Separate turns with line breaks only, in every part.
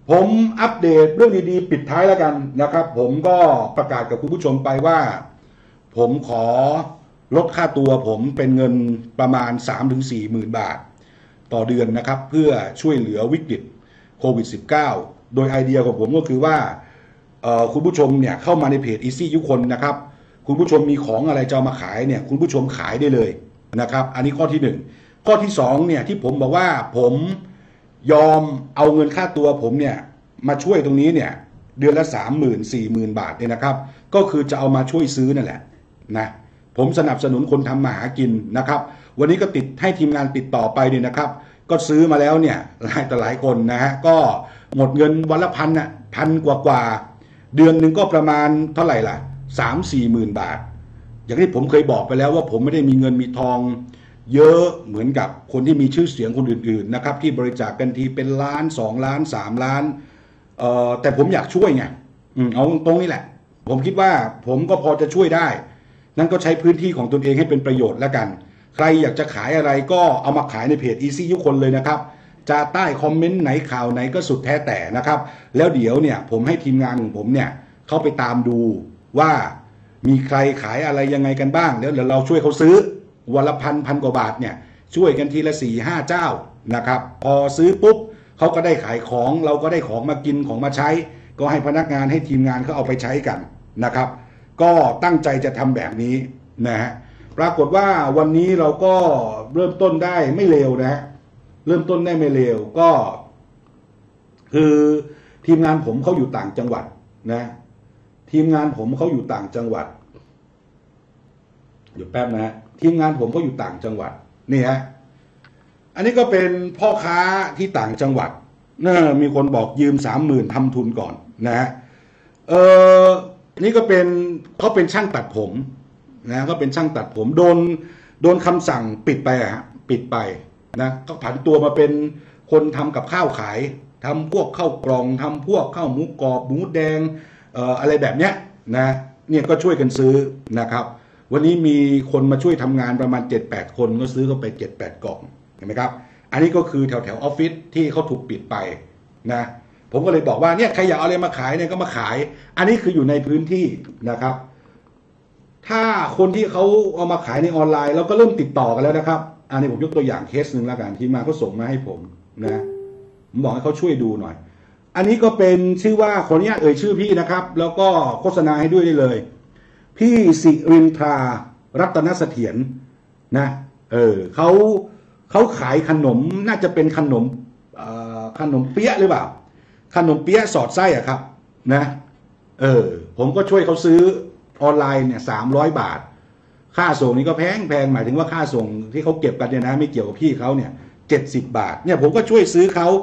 ผมอัปเดตเรื่องดีๆปิดท้ายแล้วกันนะครับผมก็ประกาศกับคุณผู้ชมไปว่าผมขอลดค่าตัวผมเป็นเงินประมาณ 3-4 หมื่นบาทต่อเดือนนะครับเพื่อช่วยเหลือวิกฤตโควิด -19 โดยไอเดียของผมก็คือว่าคุณผู้ชมเนี่ยเข้ามาในเพจ Easy ยุคนนะครับคุณผู้ชมมีของอะไรจะมาขายเนี่ยคุณผู้ชมขายได้เลยนะครับอันนี้ข้อที่1ข้อที่2เนี่ยที่ผมบอกว่าผมยอมเอาเงินค่าตัวผมเนี่ยมาช่วยตรงนี้เนี่ยเดือนละ 30,000-40,000 บาทเนี่ยนะครับก็คือจะเอามาช่วยซื้อนั่นแหละนะผมสนับสนุนคนทำมาหากินนะครับวันนี้ก็ติดให้ทีมงานติดต่อไปเนี่ยนะครับก็ซื้อมาแล้วเนี่ยหลายต่อหลายคนนะฮะก็หมดเงินวันละพันกว่าเดือนหนึ่งก็ประมาณเท่าไหร่ล่ะ 3-4 หมื่นบาทอย่างที่ผมเคยบอกไปแล้วว่าผมไม่ได้มีเงินมีทองเยอะเหมือนกับคนที่มีชื่อเสียงคนอื่นๆนะครับที่บริจาคกันทีเป็นล้าน2 ล้าน3 ล้านแต่ผมอยากช่วยไงเอาตรงนี้แหละผมคิดว่าผมก็พอจะช่วยได้นั่นก็ใช้พื้นที่ของตนเองให้เป็นประโยชน์แล้วกันใครอยากจะขายอะไรก็เอามาขายในเพจ Easy ยุคนเลยนะครับจะใต้คอมเมนต์ไหนข่าวไหนก็สุดแท้แต่นะครับแล้วเดี๋ยวเนี่ยผมให้ทีมงานของผมเนี่ยเข้าไปตามดูว่ามีใครขายอะไรยังไงกันบ้างแล้วเดี๋ยวเราช่วยเขาซื้อวันละพันกว่าบาทเนี่ยช่วยกันทีละ 4-5 เจ้านะครับพอซื้อปุ๊บเขาก็ได้ขายของเราก็ได้ของมากินของมาใช้ก็ให้พนักงานให้ทีมงานเขาเอาไปใช้กันนะครับก็ตั้งใจจะทำแบบนี้นะฮะปรากฏว่าวันนี้เราก็เริ่มต้นได้ไม่เลวนะฮะเริ่มต้นได้ไม่เลวก็คือทีมงานผมเขาอยู่ต่างจังหวัดนะทีมงานผมเขาอยู่ต่างจังหวัดเดี๋ยวแป๊บนะฮะทีมงานผมเขาอยู่ต่างจังหวัดนี่ฮะอันนี้ก็เป็นพ่อค้าที่ต่างจังหวัดมีคนบอกยืม 30,000ทำทุนก่อนนะฮะนี่ก็เป็นเขาเป็นช่างตัดผมนะก็เป็นช่างตัดผมโดนคำสั่งปิดไปฮะปิดไปนะก็ผันตัวมาเป็นคนทำกับข้าวขายทำพวกข้าวกล่องทำพวกข้าวหมูกรอบหมูแดงอะไรแบบเนี้ยนะเนี่ยก็ช่วยกันซื้อนะครับวันนี้มีคนมาช่วยทำงานประมาณ 7-8 คนก็ซื้อเข้าไป 7-8 กล่องเห็นไหมครับอันนี้ก็คือแถวออฟฟิศที่เขาถูกปิดไปนะผมก็เลยบอกว่าเนี่ยใครอยากเอาอะไรมาขายเนี่ยก็มาขายอันนี้คืออยู่ในพื้นที่นะครับถ้าคนที่เขาเอามาขายในออนไลน์เราก็เริ่มติดต่อกันแล้วนะครับอันนี้ผมยกตัวอย่างเคสหนึ่งแล้วกันทีมงานเขาส่งมาให้ผมนะผมบอกให้เขาช่วยดูหน่อยอันนี้ก็เป็นชื่อว่าขออนุญาตเอ่ยชื่อพี่นะครับแล้วก็โฆษณาให้ด้วยได้เลยพี่สิรินทรารัตนเสถียรนะเขาขายขนมน่าจะเป็นขนมเปี๊ยะหรือเปล่าขนมเปี๊ยะสอดไส้อะครับนะผมก็ช่วยเขาซื้อออนไลน์เนี่ย300 บาทค่าส่งนี่ก็แพงหมายถึงว่าค่าส่งที่เขาเก็บกันเนี่ยนะไม่เกี่ยวกับพี่เขาเนี่ย70 บาทเนี่ยผมก็ช่วยซื้อเขา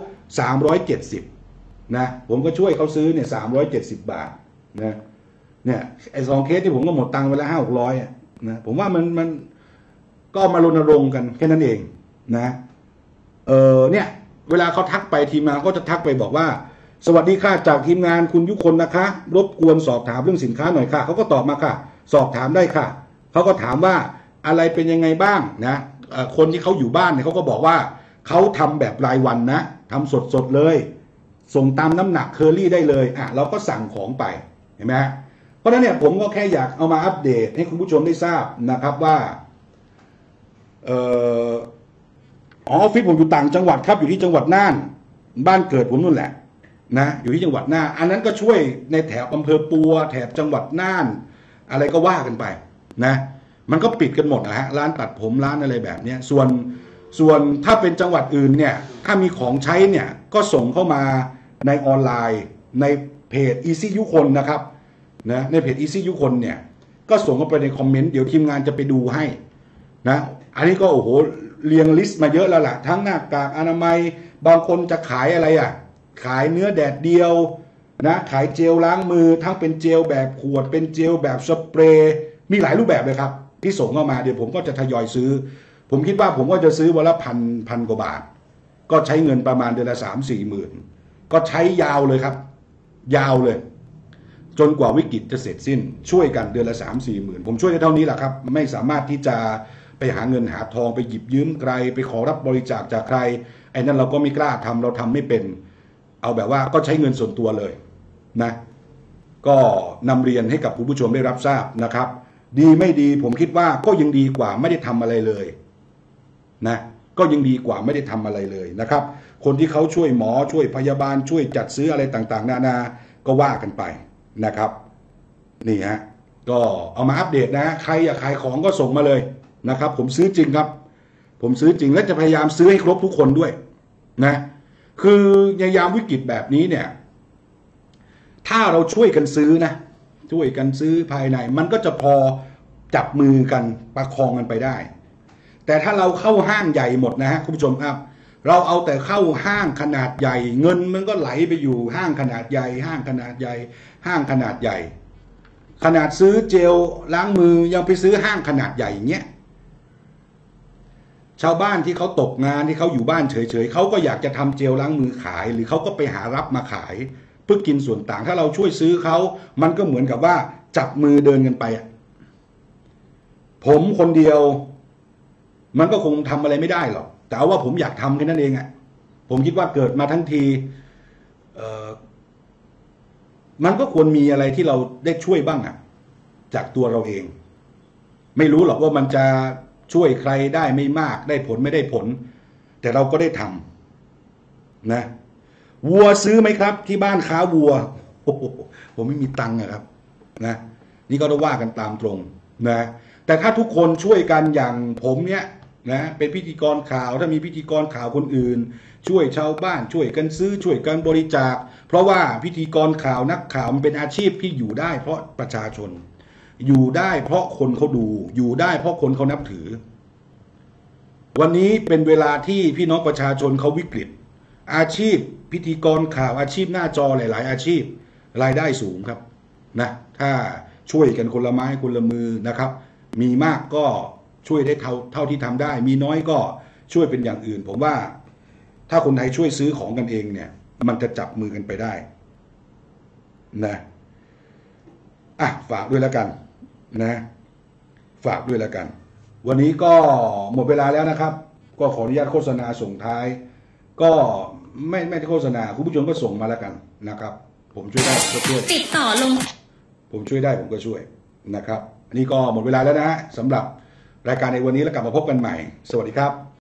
370นะผมก็ช่วยเขาซื้อเนี่ย370 บาทนะเนี่ยไอ้2 เคสที่ผมก็หมดตังค์ไปแล้ว500-600นะผมว่ามันก็มารณรงค์กันแค่นั้นเองนะเนี่ยเวลาเขาทักไปทีมงานก็จะทักไปบอกว่าสวัสดีค่ะจากทีมงานคุณยุคนนะคะรบกวนสอบถามเรื่องสินค้าหน่อยค่ะเขาก็ตอบมาค่ะสอบถามได้ค่ะเขาก็ถามว่าอะไรเป็นยังไงบ้างนะคนที่เขาอยู่บ้านเนี่ยเขาก็บอกว่าเขาทำแบบรายวันนะทำสดเลยส่งตามน้ำหนักเคอรี่ได้เลยเราก็สั่งของไปเห็นไหมเพราะฉะนั้นเนี่ยผมก็แค่อยากเอามาอัปเดตให้คุณผู้ชมได้ทราบนะครับว่าออฟฟิศผมอยู่ต่างจังหวัดครับอยู่ที่จังหวัดน่านบ้านเกิดผมนู่นแหละนะอยู่ที่จังหวัดน่านอันนั้นก็ช่วยในแถบอำเภอปัวแถบจังหวัดน่านอะไรก็ว่ากันไปนะมันก็ปิดกันหมดนะฮะร้านตัดผมร้านอะไรแบบนี้ส่วนถ้าเป็นจังหวัดอื่นเนี่ยถ้ามีของใช้เนี่ยก็ส่งเข้ามาในออนไลน์ในเพจ Easy ยุคนนะครับนะในเพจ Easy ยุคนเนี่ยก็ส่งเข้าไปในคอมเมนต์เดี๋ยวทีมงานจะไปดูให้นะอันนี้ก็โอ้โหเรียงลิสต์มาเยอะแล้วล่ะทั้งหน้ากากอนามัยบางคนจะขายอะไรขายเนื้อแดดเดียวนะขายเจลล้างมือทั้งเป็นเจลแบบขวดเป็นเจลแบบสเปรย์มีหลายรูปแบบเลยครับที่ส่งเข้ามาเดี๋ยวผมก็จะทยอยซื้อผมคิดว่าผมก็จะซื้อวันละพันกว่าบาทก็ใช้เงินประมาณเดือนละ3-4 หมื่นก็ใช้ยาวเลยครับยาวเลยจนกว่าวิกฤตจะเสร็จสิ้นช่วยกันเดือนละ3-4 หมื่นผมช่วยได้เท่านี้แหละครับไม่สามารถที่จะไปหาเงินหาทองไปหยิบยืมใครไปขอรับบริจาคจากใครไอ้นั่นเราก็ไม่กล้าทำเราทำไม่เป็นเอาแบบว่าก็ใช้เงินส่วนตัวเลยนะก็นำเรียนให้กับคุณผู้ชมได้รับทราบนะครับดีไม่ดีผมคิดว่าก็ยังดีกว่าไม่ได้ทำอะไรเลยนะก็ยังดีกว่าไม่ได้ทำอะไรเลยนะครับคนที่เขาช่วยหมอช่วยพยาบาลช่วยจัดซื้ออะไรต่างๆนานาก็ว่ากันไปนะครับนี่ฮะก็เอามาอัปเดตนะใครอยากขายของก็ส่งมาเลยนะครับผมซื้อจริงครับผมซื้อจริงและจะพยายามซื้อให้ครบทุกคนด้วยนะคือในยามวิกฤตแบบนี้เนี่ยถ้าเราช่วยกันซื้อนะช่วยกันซื้อภายในมันก็จะพอจับมือกันประคองกันไปได้แต่ถ้าเราเข้าห้างใหญ่หมดนะฮะคุณผู้ชมครับเราเอาแต่เข้าห้างขนาดใหญ่เงินมันก็ไหลไปอยู่ห้างขนาดใหญ่ห้างขนาดใหญ่ห้างขนาดใหญ่ขนาดซื้อเจลล้างมือยังไปซื้อห้างขนาดใหญ่อย่างเงี้ยชาวบ้านที่เขาตกงานที่เขาอยู่บ้านเฉยๆเขาก็อยากจะทำเจลล้างมือขายหรือเขาก็ไปหารับมาขายเพื่อกินส่วนต่างถ้าเราช่วยซื้อเขามันก็เหมือนกับว่าจับมือเดินกันไปผมคนเดียวมันก็คงทำอะไรไม่ได้หรอกแต่ว่าผมอยากทำแค่นั้นเองอ่ะผมคิดว่าเกิดมาทั้งทีมันก็ควรมีอะไรที่เราได้ช่วยบ้างอ่ะจากตัวเราเองไม่รู้หรอกว่ามันจะช่วยใครได้ไม่มากได้ผลไม่ได้ผลแต่เราก็ได้ทำนะวัวซื้อไหมครับที่บ้านค้าวัวโอ้โหผมไม่มีตังค์ครับนะนี่ก็ต้องว่ากันตามตรงนะแต่ถ้าทุกคนช่วยกันอย่างผมเนี้ยนะเป็นพิธีกรข่าวถ้ามีพิธีกรข่าวคนอื่นช่วยชาวบ้านช่วยกันซื้อช่วยกันบริจาคเพราะว่าพิธีกรข่าวนักข่าวมันเป็นอาชีพที่อยู่ได้เพราะประชาชนอยู่ได้เพราะคนเขาดูอยู่ได้เพราะคนเขานับถือวันนี้เป็นเวลาที่พี่น้องประชาชนเขาวิกฤตอาชีพพิธีกรข่าวอาชีพหน้าจอหลายๆอาชีพรายได้สูงครับนะถ้าช่วยกันคนละไม้คนละมือนะครับมีมากก็ช่วยได้เท่าที่ทำได้มีน้อยก็ช่วยเป็นอย่างอื่นผมว่าถ้าคนไทยช่วยซื้อของกันเองเนี่ยมันจะจับมือกันไปได้นะฝากด้วยแล้วกันนะฝากด้วยแล้วกันวันนี้ก็หมดเวลาแล้วนะครับก็ขออนุญาตโฆษณาส่งท้ายก็ไม่ได้โฆษณาคุณผู้ชมก็ส่งมาแล้วกันนะครับผมช่วยได้ผมก็ช่วย
ติดต่อลง
ผมช่วยได้ผมก็ช่วยนะครับอันนี้ก็หมดเวลาแล้วนะฮะสำหรับรายการในวันนี้แล้วกลับมาพบกันใหม่สวัสดีครับ